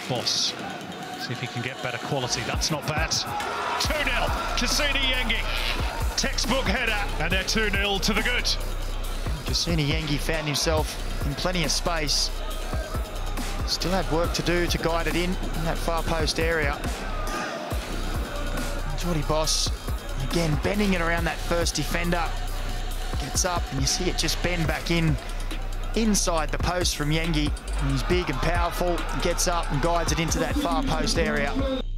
Boss, see if he can get better quality. That's not bad. 2-0, Kusini Yengi. Textbook header, and they're 2-0 to the good. Kusini Yengi found himself in plenty of space. Still had work to do to guide it in that far post area. Geordie Boss, again, bending it around that first defender. Gets up, and you see it just bend back in, inside the post from Yengi. And he's big and powerful, gets up and guides it into that far post area.